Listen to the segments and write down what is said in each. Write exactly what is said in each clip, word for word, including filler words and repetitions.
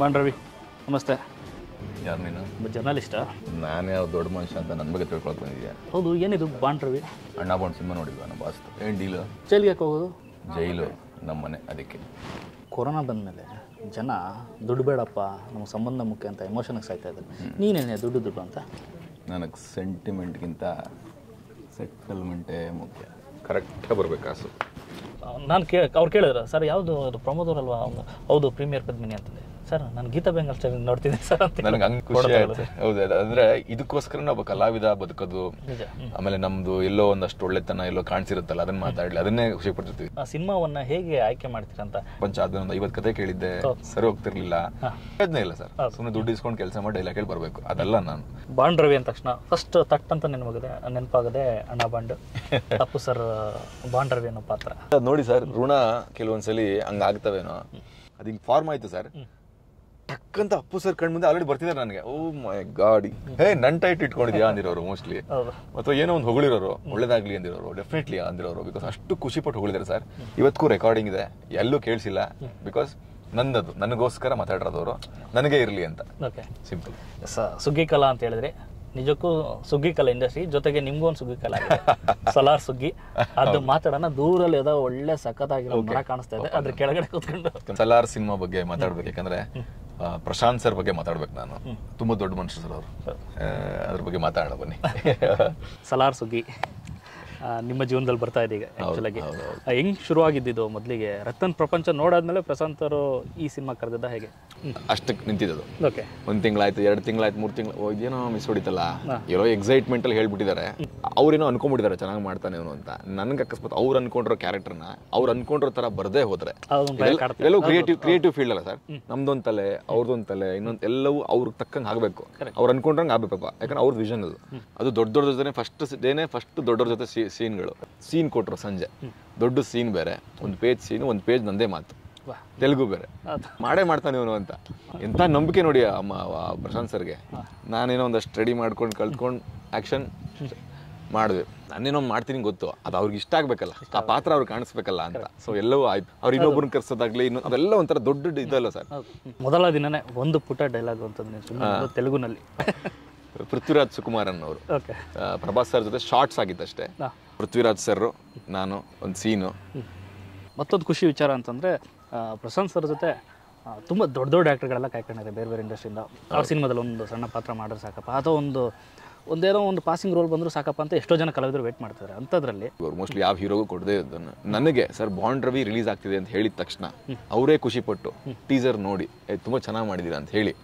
Bond Ravi ನಮಸ್ತೆ. ಯಾರು ನೀನು? ಜರ್ನಲಿಸ್ಟಾ? ನಾನು ಯಾವ ದೊಡ್ಡ ಮನುಷ್ಯ ಅಂತ ನನ್ನ ಬಗ್ಗೆ ತಿಳ್ಕೊಳಕ್ ಬಂದಿದ್ಯಾ? ಹೌದು, ಏನಿದು ಬಾಂಡ್ ರವಿ? ಅಣ್ಣ ಬಾಂಡ್ ಸಿನಿಮಾ ನೋಡಿದ್ವಾ ನಮ್ಮ ಬಾಸ್? ಏನು ಡೀಲು? ಜೈಲಿಗೆ ಯಾಕೆ ಹೋಗೋದು? ಜೈಲು ನಮ್ಮ ಮನೆ, ಅದಕ್ಕೆ. ಕೊರೋನಾ ಬಂದಮೇಲೆ ಜನ ದುಡ್ಡು ಬೇಡಪ್ಪ, ನಮ್ಮ ಸಂಬಂಧ ಮುಖ್ಯ ಅಂತ ಎಮೋಷನ್ಗೆ ಸಾಯ್ತಾ ಇದ್ದಾರೆ. ನೀನೇನೇ ದುಡ್ಡು ದುಡ್ಡು ಅಂತ? ನನಗೆ ಸೆಂಟಿಮೆಂಟ್ಗಿಂತ ಸೆಟಲ್ಮೆಂಟೇ ಮುಖ್ಯ. ಕರೆಕ್ಟಾಗಿ ಬರ್ಬೇಕು ಕಾಸು. ನಾನು ಕೇ ಅವ್ರು ಕೇಳಿದ್ರು, ಸರ್ ಯಾವುದು ಅದು ಪ್ರಮೋದವ್ರಲ್ವಾ? ಹೌದು, ಪ್ರೀಮಿಯರ್ ಪದ್ಮಿನಿ ಅಂತಂದೆ. ಸರ್ ನಾನು ಗೀತಾ ಬೆಂಗಲ್ ಸ್ಟೈಲ್ ನೋಡ್ತೀನಿ ಸರ್ ಅಂತ. ನನಗೆ ಹಂಗೆ ಖುಷಿ ಆಗುತ್ತೆ. ಹೌದು, ಅಂದರೆ ಇದಕ್ಕೋಸ್ಕರ ನಾವು ಕಲಾವಿದ ಬದುಕೋದು, ಆಮೇಲೆ ನಮ್ಮದು ಎಲ್ಲೋ ಒಂದಷ್ಟು ಒಳ್ಳೆತನ ಎಲ್ಲೋ ಕಾಣಿಸಿರುತ್ತಲ್ಲ, ಅದನ್ನ ಮಾತಾಡಲಿ, ಅದನ್ನೇ ಖುಷಿ ಪಡ್ತಿರ್ತೀವಿ. ಆ ಸಿನಿಮಾವನ್ನ ಹೇಗೆ ಆಯ್ಕೆ ಮಾಡ್ತೀರಂತ? ಪಂಚ ಅದನ್ನೊಂದು ಐವತ್ತು ಕತೆ ಕೇಳಿದ್ದೆ, ಸರಿ ಹೋಗ್ತಿರ್ಲಿಲ್ಲ. ಅದನ್ನೇ ಇಲ್ಲ ಸರ್, ಸುಮ್ಮನೆ ದುಡ್ಡು ಇಸ್ಕೊಂಡು ಕೆಲಸ ಮಾಡಿ ಡೈಲಾಗ್ ಹೇಳಿ ಬರಬೇಕು, ಅದಲ್ಲ ನಾನು. ಬಾಂಡ್ ರವಿ ಅಂದ ತಕ್ಷಣ ಫಸ್ಟ್ ತಟ್ ಅಂತ ನೆನಪಾಗದೆ ನೆನಪಾಗದೆ ಅಣ್ಣ Bond. Appu sir Bond Ravi ಅನ್ನೋ ಪಾತ್ರ ನೋಡಿ ಸರ್, ಋಣ ಕೆಲವೊಂದ್ಸಲಿ ಹಂಗಾಗ್ತವೇನೋ, ಅದು ಹಿಂಗೆ ಫಾರ್ಮ್ ಆಯ್ತು ಸರ್. ಟಕ್ಕಂತ ಅಪ್ಪು ಸರ್ ಕಣ್ ಮುಂದೆ ಆಲ್ರೆಡಿ ಬರ್ತಿದ್ದಾರೆ ನನಗೆ. ಓ ಮೈ ಗಾಡ್, ಹೇ ನನ್ ಟೈಟ್ ಇಟ್ಕೊಂಡಿದ್ಯಾ ಅಂದಿರೋರು ಮೋಸ್ಟ್ಲಿ, ಅಥವಾ ಏನೋ ಒಂದು ಹೊಗಳಿರೋರು, ಒಳ್ಳೇದಾಗ್ಲಿ ಅಂದಿರೋರು, ಡೆಫಿನೆಟ್ಲಿ ಅಂದಿರೋರು. ಬಿಕಾಸ್ ಅಷ್ಟು ಖುಷಿ ಪಟ್ಟು ಹೊಗಳಿದ್ದಾರೆ ಸರ್. ಇವತ್ತಿಗೂ ರೆಕಾರ್ಡಿಂಗ್ ಇದೆ, ಎಲ್ಲೂ ಕೇಳಿಸಿಲ್ಲ. ಬಿಕಾಸ್ ನಂದದು, ನನಗೋಸ್ಕರ ಮಾತಾಡಿರೋದವರು, ನನಗೆ ಇರಲಿ ಅಂತ. Okay, simple. ಸುಗ್ಗಿ ಕಲಾ ಅಂತ ಹೇಳಿದ್ರೆ ನಿಜಕ್ಕೂ ಸುಗ್ಗಿ ಕಲಾ ಇಂಡಸ್ಟ್ರಿ ಜೊತೆಗೆ ನಿಮ್ಗೂ ಒಂದು ಸುಗ್ಗಿ ಕಲಾ ಸಲಾರ್ ಸುಗ್ಗಿ. ಅದು ಮಾತಾಡೋಣ. ದೂರಲ್ಲಿ ಏನೋ ಒಳ್ಳೆ ಸಖತ್ತಾಗಿರೋ ಮರ ಕಾಣಿಸ್ತಾ ಇದೆ, ಅದ್ರ ಕೆಳಗಡೆ ಕೂತ್ಕೊಂಡು ಸಲಾರ್ ಸಿನಿಮಾ ಬಗ್ಗೆ ಮಾತಾಡ್ಬೇಕು. ಯಾಕಂದ್ರೆ ಪ್ರಶಾಂತ್ ಸರ್ ಬಗ್ಗೆ ಮಾತಾಡ್ಬೇಕು. ನಾನು ತುಂಬಾ ದೊಡ್ಡ ಮನುಷ್ಯರು ಸರ್ ಅವರು, ಅದ್ರ ಬಗ್ಗೆ ಮಾತಾಡೋಣ ಬನ್ನಿ. ಸಲಾರ್ ಸುಗ್ಗಿ ನಿಮ್ಮ ಜೀವನದಲ್ಲಿ ಬರ್ತಾ ಇದೆ ಈಗ. ಆಕ್ಚುಲಾಗಿ ಹೆಂಗ್ ಶುರುವಾಗಿದ್ದು ಮೊದಲಿಗೆ? ರತನ್ ಪ್ರಪಂಚ ನೋಡಾದ್ಮೇಲೆ ಪ್ರಶಾಂತ್ ಅವರು ಈ ಸಿನಿಮಾ ಕರೆದಿದ್ದ ಹೇಗೆ? ಅಷ್ಟಕ್ಕೆ ನಿಂತಿದ್ದು. ಓಕೆ, ಒಂದ್ ತಿಂಗಳಾಯ್ತು, ಎರಡು ತಿಂಗಳಾಯ್ತು, ಮೂರು ತಿಂಗಳು, ಇದೇನೋ ಮಿಸ್ ಹೊಡಿತಲ್ಲ, ಏನೋ ಎಕ್ಸೈಟ್ಮೆಂಟ್ ಅಲ್ಲಿ ಹೇಳ್ಬಿಟ್ಟಿದ್ದಾರೆ. ಅವ್ರೇನೋ ಅನ್ಕೊಂಡ್ಬಿಟ್ಟಿದ್ದಾರೆ ಚೆನ್ನಾಗಿ ಮಾಡ್ತಾನೆ ಅವನು ಅಂತ. ನನ್ಗೆ ಅಕಸ್ಮಾತ್ ಅವ್ರು ಅನ್ಕೊಂಡಿರೋ ಕ್ಯಾರೆಕ್ಟರ್ನ ಅವ್ರು ಅನ್ಕೊಂಡಿರೋ ತರ ಬರ್ದೇ ಹೋದ್ರೆ, ಎಲ್ಲವೂ ಕ್ರಿಯೇಟಿವ್ ಕ್ರಿಯೇಟಿವ್ ಫೀಲ್ಡ್ ಅಲ್ಲ ಸರ್. ನಮ್ದೊಂದ್ ತಲೆ, ಅವ್ರದೊಂದ್ ತಲೆ, ಇನ್ನೊಂದ್ ಎಲ್ಲವೂ ಅವ್ರಿಗೆ ತಕ್ಕಂಗೆ ಆಗ್ಬೇಕು, ಅವ್ರು ಅನ್ಕೊಂಡ್ರಂಗೆ ಆಗ್ಬೇಕಪ್ಪ. ಯಾಕಂದ್ರೆ ಅವ್ರದ್ದು ವಿಷನ್ ಅದು. ಅದು ದೊಡ್ಡ ದೊಡ್ಡ ಜೊತೆ ಫಸ್ಟ್ ಡೇನೆ ಫಸ್ಟ್ ದೊಡ್ಡವ್ರ ಜೊತೆ ಸೀನ್ಗಳು ಸೀನ್ ಕೊಟ್ರು ಸಂಜೆ. ದೊಡ್ಡ ಸೀನ್ ಬೇರೆ, ಒಂದು ಪೇಜ್ ಸೀನು, ಒಂದು ಪೇಜ್ ನಂದೇ ಮಾತು, ತೆಲುಗು ಬೇರೆ, ಮಾಡೇ ಮಾಡ್ತಾನೆ ಇವನು ಅಂತ. ಎಂಥ ನಂಬಿಕೆ ನೋಡಿ ಅಮ್ಮ ಪ್ರಶಾಂತ್ ಸರ್ಗೆ. ನಾನೇನೋ ಒಂದಷ್ಟು ರೆಡಿ ಮಾಡ್ಕೊಂಡು ಕಲ್ತ್ಕೊಂಡು ಆ್ಯಕ್ಷನ್ ಮಾಡಿದ್ವಿ. ನಾನೇನೋ ಮಾಡ್ತೀನಿ ಗೊತ್ತು, ಅದು ಅವ್ರಿಗೆ ಇಷ್ಟ ಆಗ್ಬೇಕಲ್ಲ, ಆ ಪಾತ್ರ ಅವ್ರಿಗೆ ಕಾಣಿಸ್ಬೇಕಲ್ಲ ಅಂತ. ಸೊ ಎಲ್ಲವೂ ಆಯ್ತು. ಅವ್ರು ಇನ್ನೊಬ್ಬರನ್ನ ಕರ್ಸೋದಾಗ್ಲಿ, ಇನ್ನೊಂದು ಅದೆಲ್ಲ ಒಂಥರ ದೊಡ್ಡ ಇದಲ್ಲ ಸರ್. ಮೊದಲ ದಿನನೇ ಒಂದು ಪುಟ ಡೈಲಾಗ್ ಅಂತಂದ್ರೆ ತೆಲುಗುನಲ್ಲಿ ಪೃಥ್ವಿರಾಜ್ ಸುಕುಮಾರನ್ ಅವರು, ಪ್ರಭಾಸ್ ಸರ್ ಜೊತೆ ಶಾರ್ಟ್ಸ್ ಆಗಿತ್ತಷ್ಟೇ. ಪೃಥ್ವಿರಾಜ್ ಸರ್, ನಾನು ಒಂದು ಸೀನು. ಮತ್ತೊಂದು ಖುಷಿ ವಿಚಾರ ಅಂತಂದರೆ ಪ್ರಶಾಂತ್ ಸರ್ ಜೊತೆ ತುಂಬ ದೊಡ್ಡ ದೊಡ್ಡ ಆ್ಯಕ್ಟರ್ಗಳೆಲ್ಲ ಕಾಯ್ಕೊಂಡಿದ್ದಾರೆ ಬೇರೆ ಬೇರೆ ಇಂಡಸ್ಟ್ರಿಯಿಂದ. ಅವ್ರ ಸಿನಿಮಾದಲ್ಲಿ ಒಂದು ಸಣ್ಣ ಪಾತ್ರ ಮಾಡಿದ್ರೆ ಸಾಕಪ್ಪ, ಅಥವಾ ಒಂದು ಒಂದೇನೋ ಒಂದು ಪಾಸಿಂಗ್ ರೋಲ್ ಬಂದರೂ ಸಾಕಪ್ಪ ಅಂತ ಎಷ್ಟೋ ಜನ ಕಲಾವಿದರು ವೇಟ್ ಮಾಡ್ತಾರೆ. ಅಂಥದ್ರಲ್ಲಿ ಅವ್ರು ಮೋಸ್ಟ್ಲಿ ಯಾವ ಹೀರೋಗೂ ಕೊಡದೇ ಇದ್ದನ್ನು ನನಗೆ ಸರ್ ಬಾಂಡ್ ರವಿ ರಿಲೀಸ್ ಆಗ್ತಿದೆ ಅಂತ ಹೇಳಿದ ತಕ್ಷಣ ಅವರೇ ಖುಷಿಪಟ್ಟು ಟೀಸರ್ ನೋಡಿ ತುಂಬ ಚೆನ್ನಾಗಿ ಮಾಡಿದ್ದೀರಾ ಅಂತ ಹೇಳಿ,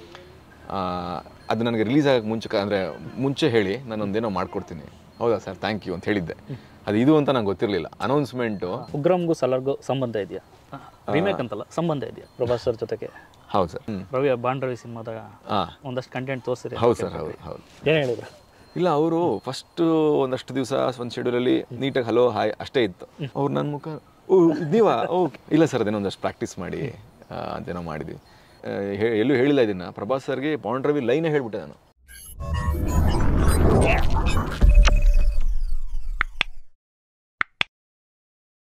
ಅದು ನನಗೆ ರಿಲೀಸ್ ಆಗೋಕ್ಕೆ ಮುಂಚೆ ಅಂದರೆ ಮುಂಚೆ ಹೇಳಿ ನಾನೊಂದೇನೋ ಮಾಡ್ಕೊಡ್ತೀನಿ, ಹೌದಾ ಸರ್ ಥ್ಯಾಂಕ್ ಯು ಅಂತ ಹೇಳಿದ್ದೆ. ಅದು ಇದು ಅಂತ ನಂಗೆ ಗೊತ್ತಿರಲಿಲ್ಲ. ಅನೌನ್ಸ್ಮೆಂಟು. ಉಗ್ರಂಗೂ ಸಲಾರ್ಗೂ ಸಂಬಂಧ ಇದೆಯಾ? ರೀಮೇಕ್ ಅಂತಲ್ಲ, ಸಂಬಂಧ ಇದೆಯಾ ಪ್ರಭಾಸ್ ಸರ್ ಜೊತೆಗೆ? ಹೌದು ಸರ್. ರವಿ ಬಾಂಡ್ ರವಿ ಸಿನಿಮಾದಾಗ ಒಂದಷ್ಟು ಕಂಟೆಂಟ್ ತೋರಿಸಿರಿ. ಹೌದು ಸರ್, ಹೌದು ಹೌದು. ಏನು ಹೇಳಿದ್ರು? ಇಲ್ಲ, ಅವರು ಫಸ್ಟ್ ಒಂದಷ್ಟು ದಿವಸ ಒಂದು ಶೆಡ್ಯೂಲಲ್ಲಿ ನೀಟಾಗಿ ಹಲೋ ಹಾಯ್ ಅಷ್ಟೇ ಇತ್ತು. ಅವ್ರು ನನ್ನ ಮುಖ, ಓ ನೀವಾ? ಓ ಇಲ್ಲ ಸರ್, ಅದೇನೋ ಒಂದಷ್ಟು ಪ್ರಾಕ್ಟೀಸ್ ಮಾಡಿ ಅಂತೇನೋ ಮಾಡಿದ್ವಿ. ಎಲ್ಲೂ ಹೇಳಿಲ್ಲ ಇದನ್ನು. ಪ್ರಭಾಸ್ ಸರ್ಗೆ ಬಾಂಡ್ ರವಿ ಲೈನೇ ಹೇಳ್ಬಿಟ್ಟೆ ನಾನು.